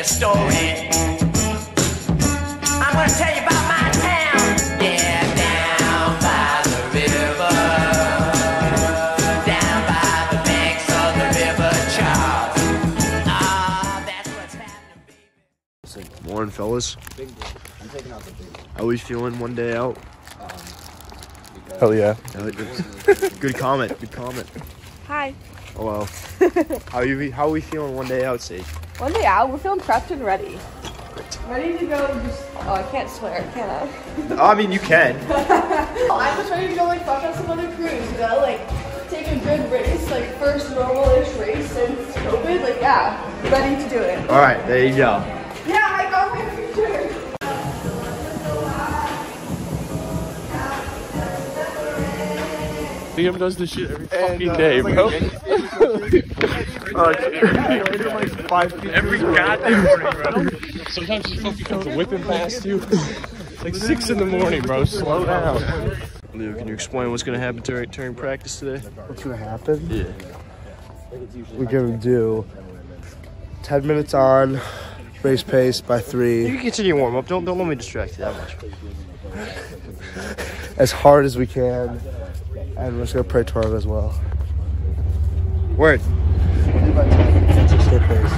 story. I'm gonna tell you about my town. Yeah, down by the river, down by the banks of the river Charles. Ah, that's what's happening, baby. Morning, fellas. I'm taking out the big one. How we feeling one day out? Hell yeah. Good comment. Good comment. Hi. Oh well. How are we feeling one day out, Sage? One day out, we're feeling prepped and ready. Ready to go just, oh, I can't swear, can I? I mean, you can. I'm just ready to go, like, fuck up some other crews, you know? Like, take a good race, like, first normal-ish race since COVID. Like, yeah, ready to do it. All right, there you go. Yeah, I got my picture. Liam does this shit every fucking day, bro. Every goddamn morning, bro. Sometimes he fucking comes whipping past you. It's like 6 in the morning, bro. Slow down. Leo, can you explain what's gonna happen during practice today? What's gonna happen? Yeah. We're gonna do 10 minutes on, race pace by You 3. can continue warm up. Don't let me distract you that much. As hard as we can. And we're just gonna pray to as well. Word. 6K pace.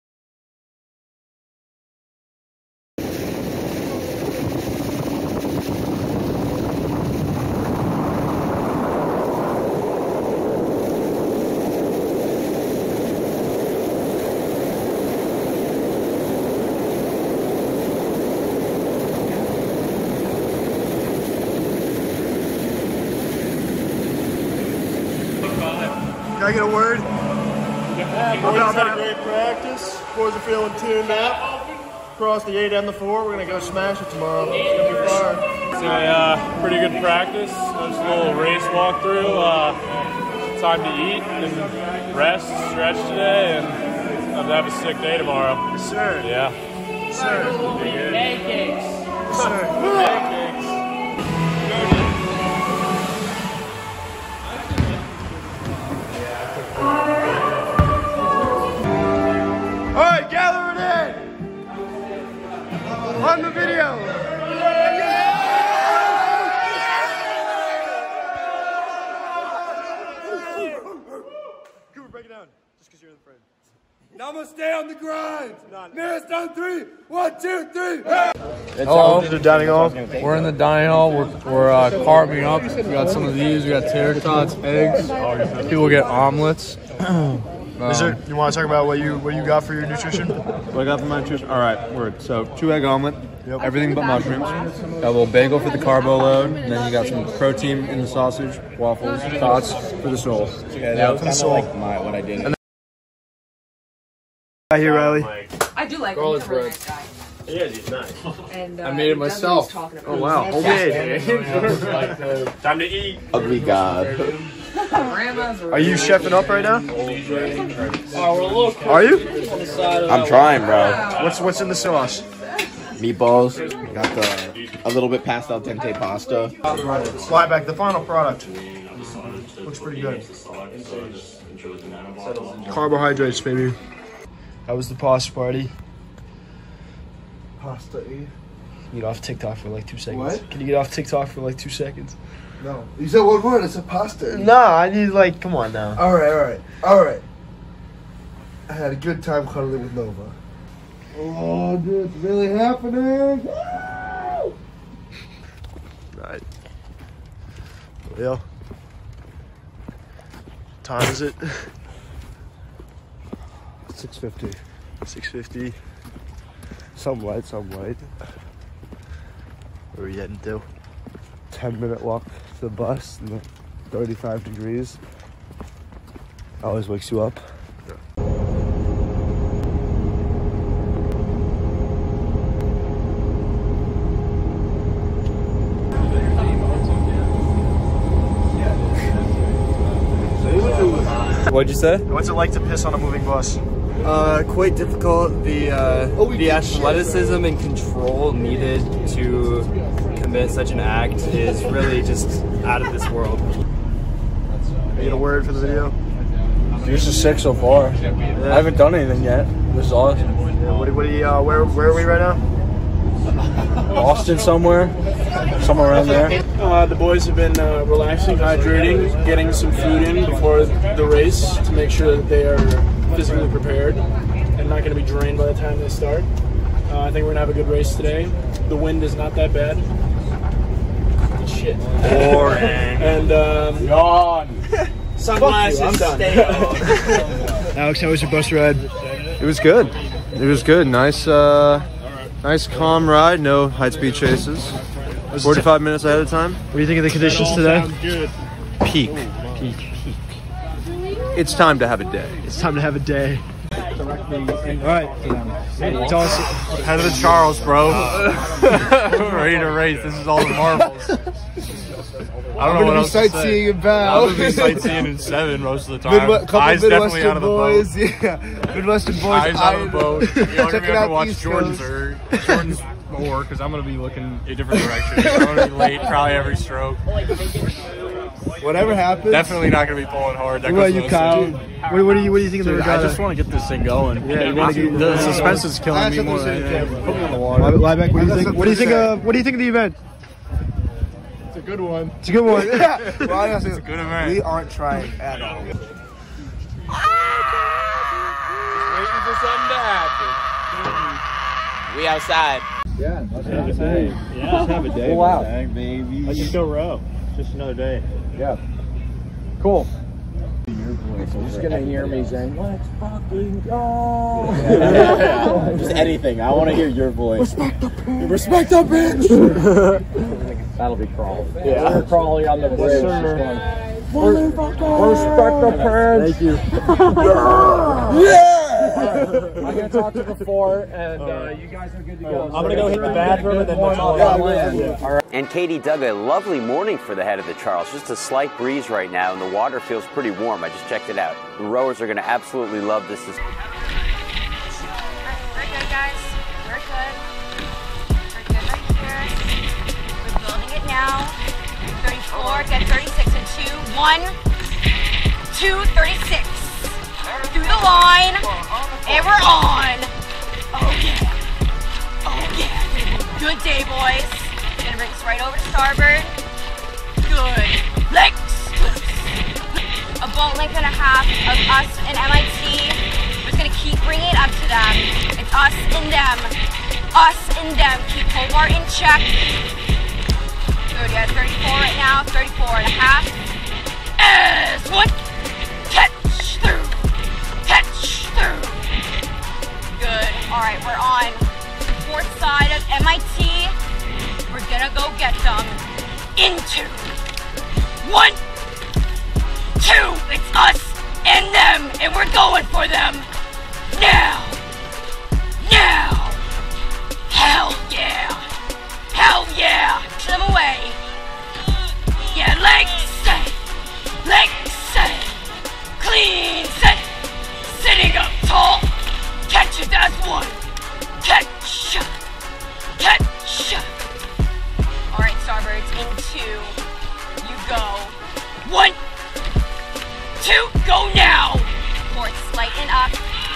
Can I get a word? Boys had a great practice. Boys are feeling tuned up. Across the 8 and the 4. We're going to go smash it tomorrow. It's going to be fun. It's a pretty good practice. Just a little race walkthrough. Time to eat and rest, stretch today, and I'm gonna have a sick day tomorrow. Yes, sir. Yeah. Yes, sir. Pancakes. Yes, sir. Pancakes. All right, gather it in. On the video. Cooper, break it down. Just because you're the friend. Namaste on the grind. Marist on 3. 1, 2, 3. Hello. The dining hall. We're in the dining hall. We're carving up. We got some of these. We got tater tots, eggs. People get omelets. Is there, you want to talk about what you got for your nutrition? What I got for my nutrition? All right, word. So 2 egg omelet, everything but mushrooms. Got a little bagel for the carbo load, and then you got some protein in the sausage, waffles, tots for the soul. Yeah, that was kind of like what I did. Right here, Riley. I do like him. He's a really nice guy. Yeah, he's nice. And, I made it myself. Oh wow! Okay. Time to eat. Ugly God. Are you chefing up right now? Are you? I'm trying, bro. What's in the sauce? Meatballs. Got a little bit past al dente pasta. Fly back. The final product looks pretty good. Carbohydrates, baby. How was the pasta party? Pasta. Get off TikTok for like 2 seconds. What? Can you get off TikTok for like 2 seconds? No. You said one word. It's a pasta. Nah, I need like, come on now. All right. I had a good time cuddling with Nova. Oh, dude, it's really happening. Right. Well, time is it? 6:50. 6:50. Some light. Where are we heading to? 10-minute walk to the bus in the 35 degrees. Always wakes you up. What'd you say? What's it like to piss on a moving bus? Quite difficult. The athleticism and control needed to commit such an act is really just out of this world. You get a word for the video? This is sick so far. I haven't done anything yet. This is awesome. Yeah, where are we right now? Austin somewhere around there. The boys have been relaxing, hydrating, getting some food in before the race to make sure that they are physically prepared and not going to be drained by the time they start. I think we're going to have a good race today. The wind is not that bad. Shit. Boring. And Yawn. Sunglasses. Alex, how was your bus ride? It was good. It was good. Nice, nice calm ride. No high speed chases. 45 minutes ahead of time. What do you think of the conditions today? Good. Peak. It's time to have a day. It's time to have a day. All right. Tell us. Head of the Charles, bro. Ready to race. This is all the marbles. I don't know what else to say. Sightseeing about. I'm gonna be sightseeing in 7 most of the time. Eyes definitely out of the boat. Yeah, Midwestern boys. Eyes out of the boat. You're gonna Checking have out to watch East Jordan's Coast. Jordan's more because I'm gonna be looking a different direction. I'm gonna be late, probably every stroke. Whatever happens. Definitely not gonna be pulling hard. That What about goes you, without Kyle? saying. What do you think of the Dude, regatta? I just want to get this thing going. Yeah, you wanna get- the suspense is killing me more than anything. Put me on the water. Liebeck, what do you think? What do you think of the event? It's a good one. It's a good one. Well, honestly, It's a good event. we aren't trying at all. Waiting for something to happen. We outside. Let's have a day. Pull out. Let's just go row. Just another day. Yeah. Cool. You're just gonna hear me saying, "Let's fucking go!" Just anything. I want to hear your voice. Respect the bitch. That'll be crawling. Yeah, we're crawling on the bridge. Just going, respect the pants. Thank you. I'm gonna talk to the fort, and you guys are good to go. I'm gonna go hit the bathroom and then And Katie dug a lovely morning for the head of the Charles. Just a slight breeze right now, and the water feels pretty warm. I just checked it out. The rowers are going to absolutely love this. We're good, guys. We're good. We're good right here. We're building it now. 34, get 36 and 2. 1, 2, 36. Through the line, and we're on. Oh yeah. Oh yeah. Good day, boys. Gonna bring us right over to starboard. Good. Legs. A boat length and a half of us and MIT. We're just gonna keep bringing it up to them. It's us and them. Us and them. Keep Hobart in check. Good, yeah, 34 right now. 34 and a half. As one. Catch through. Catch through. Good. All right, we're on the fourth side of MIT. We're gonna go get them. Into 1, 2. It's us and them, and we're going for them. Now. Now. Hell yeah. Hell yeah. Push them away. Yeah, legs set. Legs set. Clean set. Sitting up tall. Catch it, that's 1. Catch. Catch. All right, starboards, into. You go. 1, 2, go now. Ports, lighten up.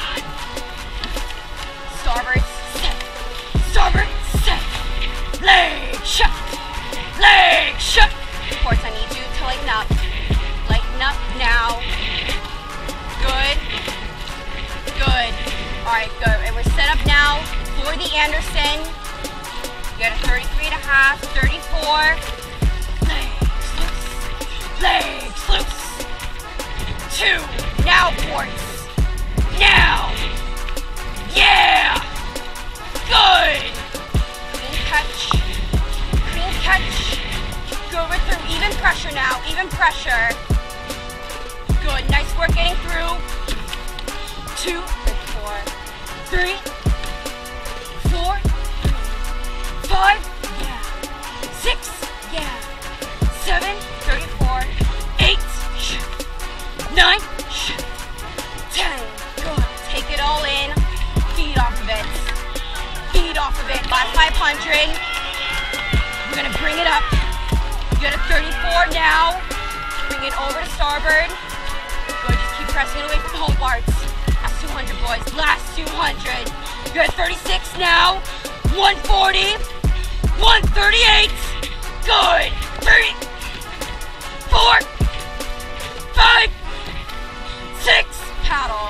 Starboard, set. Starboard, set. Leg shut. Leg shut. Ports, I need you to lighten up. Lighten up now. Good. Good. All right, good. And we're set up now for the Anderson. You got a 33 and a half, 34. Legs loose. Legs loose. 2. Now, ports. Now. Yeah. Good. Clean catch. Clean catch. Go over through. Even pressure now. Even pressure. Good. Nice work getting through. 2, 4, 3, 4, 5, yeah. 6, yeah. 7, 34, 8, 9, 10. Good. Take it all in. Feed off of it. Feed off of it. Last 500. We're gonna bring it up. You got a 34 now. Bring it over to starboard. Good. Just keep pressing away from home parts. Last 200, boys. Last 200. You're at 36 now. 140. 138. Good. 3, 4, 5, 6. Paddle.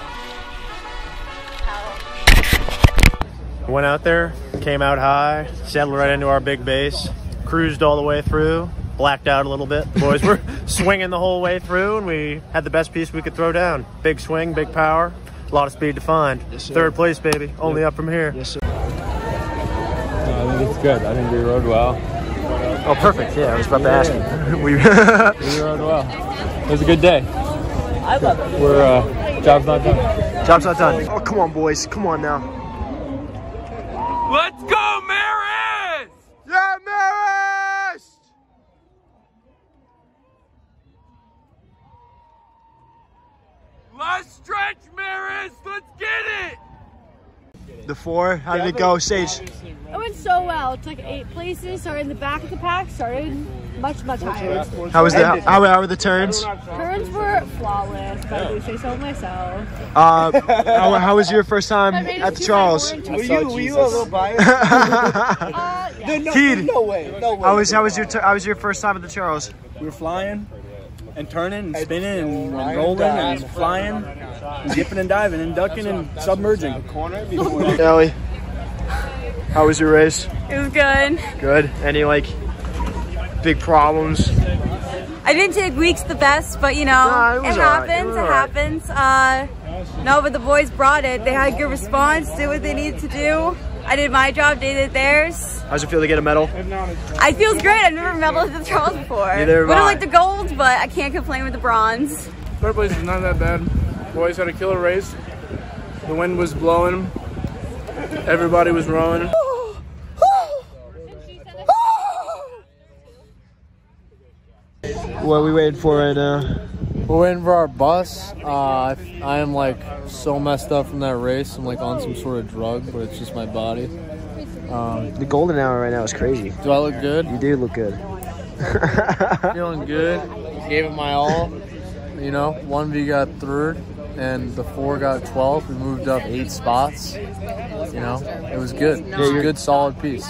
Went out there, came out high, settled right into our big base, cruised all the way through, blacked out a little bit. The boys were swinging the whole way through, and we had the best piece we could throw down. Big swing, big power, a lot of speed to find. Yes, third place, baby. Only up from here. Yes, sir. I think it's good. I think we rode well. Oh, perfect. Yeah, I was about to ask you. We rode well. It was a good day. I love it. We're, job's not done. Job's not done. Oh, come on, boys. Come on now. Let's go, Marist! Yeah, Marist! Last stretch, Marist! Let's get it! The 4, how did it go, Sage? It went so well. It took 8 places, started in the back of the pack, started much higher. How was the how were the turns? Turns were flawless, if I do say so myself. How was your first time at the Charles? Were you a little biased? Keed, no way. how was your first time at the Charles? We were flying and turning and spinning and rolling and flying and dipping and diving and ducking and submerging. Ellie, how was your race? It was good. Good. Any like big problems? I didn't take weeks the best, but you know, it happens. No, but the boys brought it. They had good response, did what they needed to do. I did my job, they did theirs. How's it feel to get a medal? It feels great. I've never medaled at the Charles before. Neither have Would have I. liked the gold, but I can't complain with the bronze. Third place is not that bad. Boys had a killer race. The wind was blowing. Everybody was rowing. What are we waiting for right now? We're waiting for our bus. I am like so messed up from that race. I'm like on some sort of drug, but it's just my body. The golden hour right now is crazy. Do I look good? You do look good. Feeling good. Gave it my all. You know, 1V got 3rd, and the 4 got 12th. We moved up 8 spots. You know, it was good. It was a good, solid piece.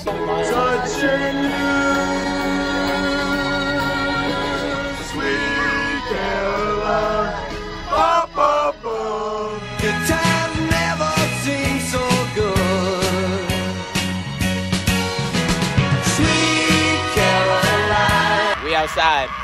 We outside.